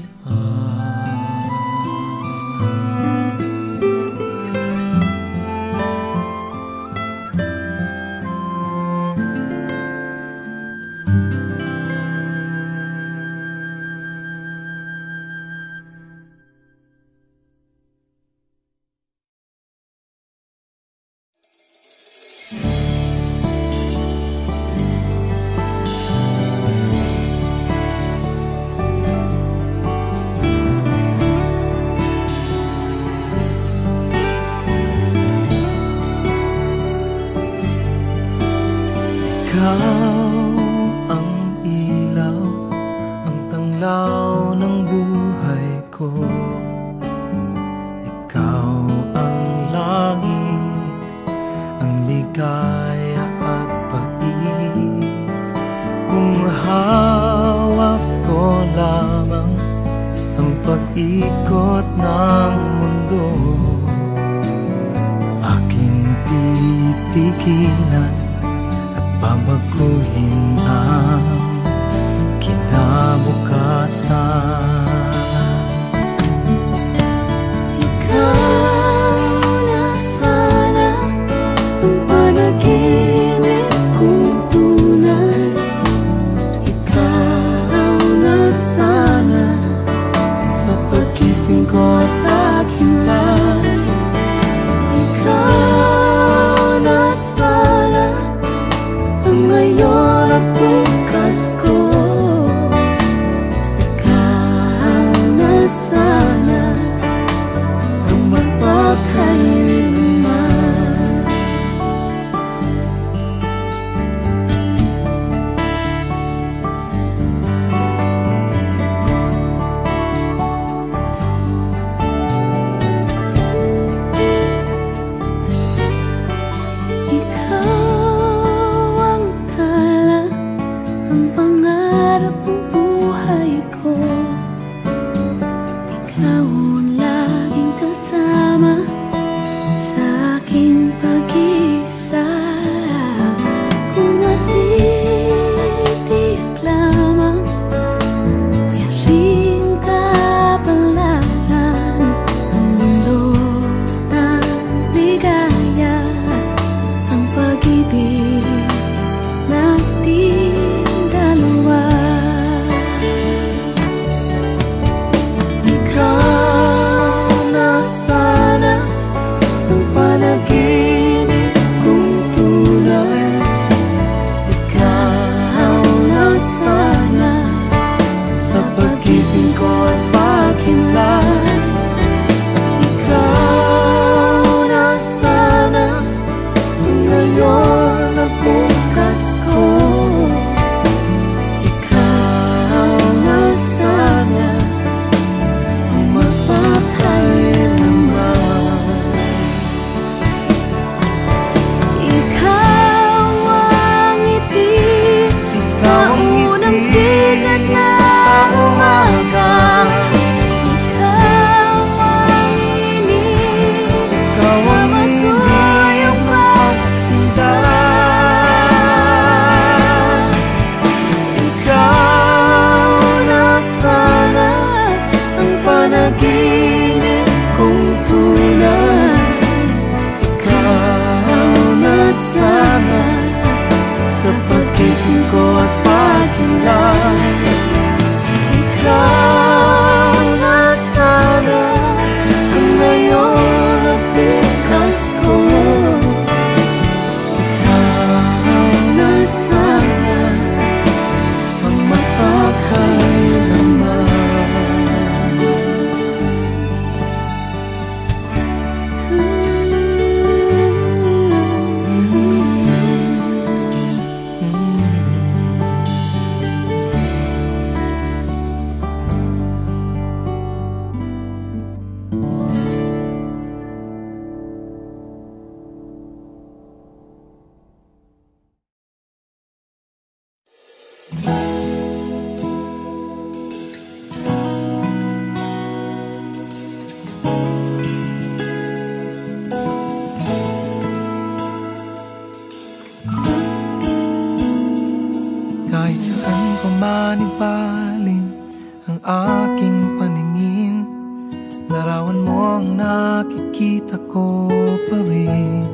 Ikaw ang ilaw, ang tanglaw ng buhay ko. Ikaw ang langit, ang ligaya at pait. Kung hawak ko lamang ang pag-ikot ng mundo, aking pipigilan, babaguhin ang kinabukasan. sana ang magpakailanman. Ikaw ang tala, ang pangarap ng buhay ko. Ikaw ang laging kasama sa aking pag-isa. Kung natitiyak lamang, yaring kapalaran ang mundo ng ligaya, ang pag-ibig nating dalawa. Ikaw na sana ang panaginip kong tunay. Ikaw na sana sa paggising ko at paghinlay. Ikaw na sana ang ngayon at bukas ko. Ikaw na sana ang magpakailanman. Ikaw ang ngiti sa unang sikat ng umaga. Ikaw ang init Ikaw sa ang masuyang pagsinta. Ikaw na sana ang panaginip kong tunay. Ikaw na sana sa paggising ko at paghinlay. Ikaw na sana ang ngayon at bukas ko. Ikaw na sana ang magpakailanman. Kahit saan ko manibaling ang aking paningin, larawan mo ang nakikita ko pa rin.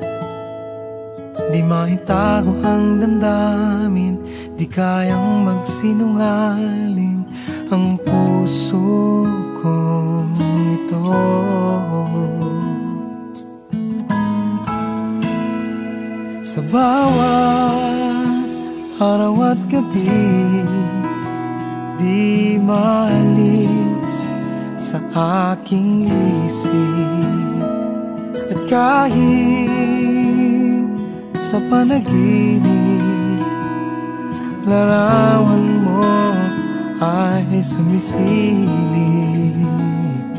Di maitago ang damdamin, di kayang magsinungaling ang puso kong ito. Sa bawat araw at gabi, di maalis sa aking isip. At kahit sa panaginip, larawan mo ay sumisilip.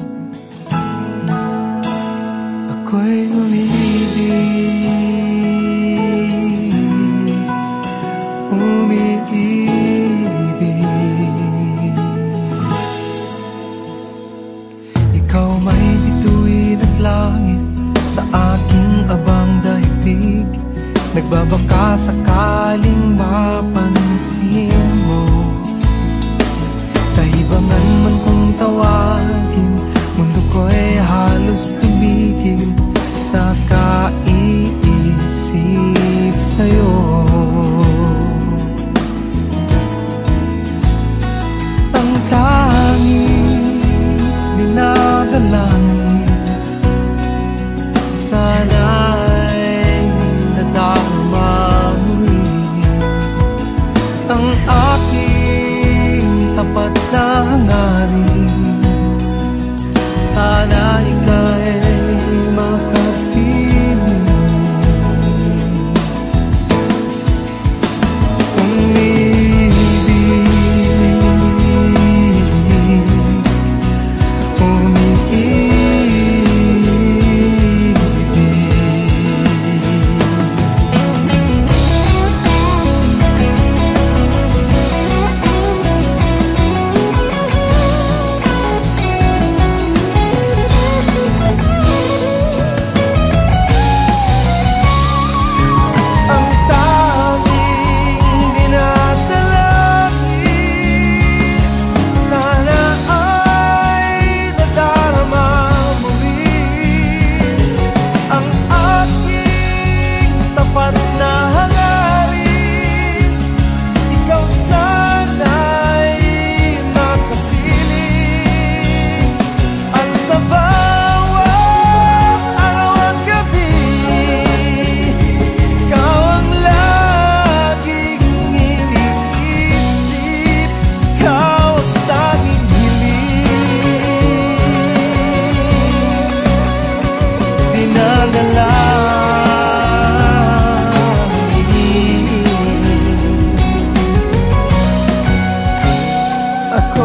Ako'y umibig, umiibig. Ikaw may bituin at langit sa aking abang daigdig. Nagbabaka sakaling mapansin mo. Kahibangan man kung tawagin, mundo ko'y halos tumigil sa kaiisip sa'yo. Ang tanging dinadalangin, sana'y nadama mo rin ang aking tapat na hangarin.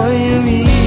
ako'y umiiyak.